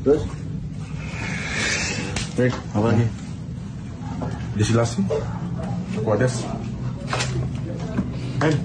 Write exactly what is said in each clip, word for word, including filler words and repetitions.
Terus? Baik, apa lagi? Disilasi, Kuades. N.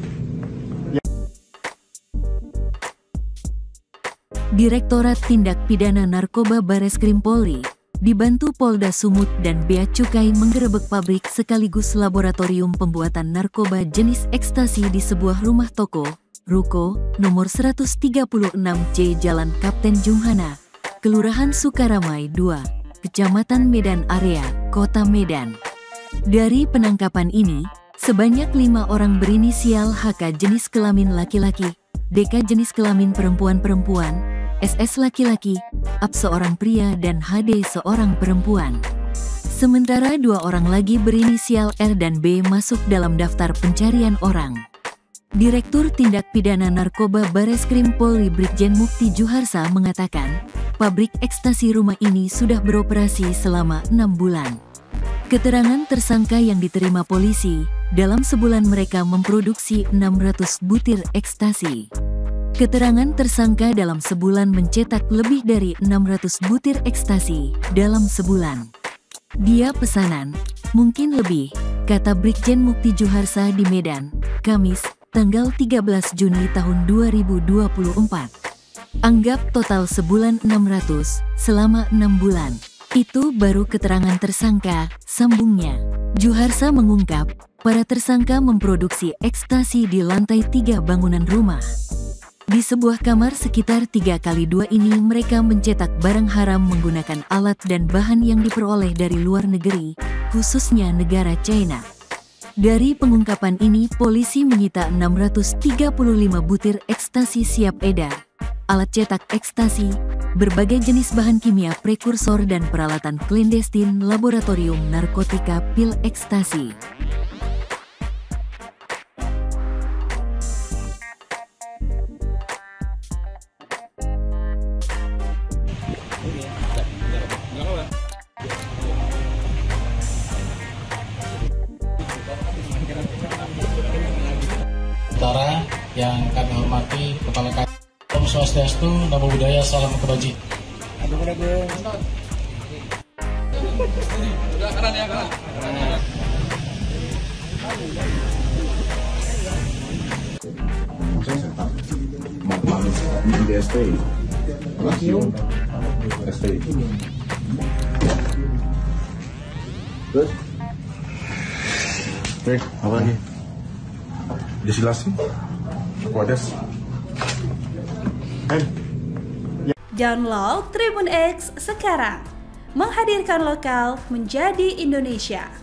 Direktorat Tindak Pidana Narkoba Bareskrim Polri, dibantu Polda Sumut dan Bea Cukai menggerebek pabrik sekaligus laboratorium pembuatan narkoba jenis ekstasi di sebuah rumah toko, ruko, nomor seratus tiga puluh enam C Jalan Kapten Junghana, Kelurahan Sukaramai dua, Kecamatan Medan Area, Kota Medan. Dari penangkapan ini, sebanyak lima orang berinisial H K jenis kelamin laki-laki, D K jenis kelamin perempuan-perempuan, S S laki-laki, A P seorang pria dan H D seorang perempuan. Sementara dua orang lagi berinisial R dan B masuk dalam daftar pencarian orang. Direktur Tindak Pidana Narkoba Bareskrim Polri Brigjen Mukti Juharsa mengatakan, pabrik ekstasi rumah ini sudah beroperasi selama enam bulan. Keterangan tersangka yang diterima polisi, dalam sebulan mereka memproduksi enam ratus butir ekstasi. Keterangan tersangka dalam sebulan mencetak lebih dari enam ratus butir ekstasi dalam sebulan. Dia pesanan, mungkin lebih, kata Brigjen Mukti Juharsa di Medan, Kamis, tanggal tiga belas Juni tahun dua ribu dua puluh empat. Anggap total sebulan enam ratus, selama enam bulan. Itu baru keterangan tersangka, sambungnya. Juharsa mengungkap, para tersangka memproduksi ekstasi di lantai tiga bangunan rumah. Di sebuah kamar sekitar tiga kali dua ini mereka mencetak barang haram menggunakan alat dan bahan yang diperoleh dari luar negeri, khususnya negara China. Dari pengungkapan ini polisi menyita enam ratus tiga puluh lima butir ekstasi siap edar, alat cetak ekstasi, berbagai jenis bahan kimia prekursor dan peralatan klandestin laboratorium narkotika pil ekstasi. Saudara yang kami hormati, Kepala Kantor Om Swastiastu, Namo Buddhaya, Salam Kebaji. Kanan ya, kanan. Di S T I. S T I. Terus? Baik, apa lagi? Disilasi, Kuades. N. Download Tribun X sekarang, menghadirkan lokal menjadi Indonesia.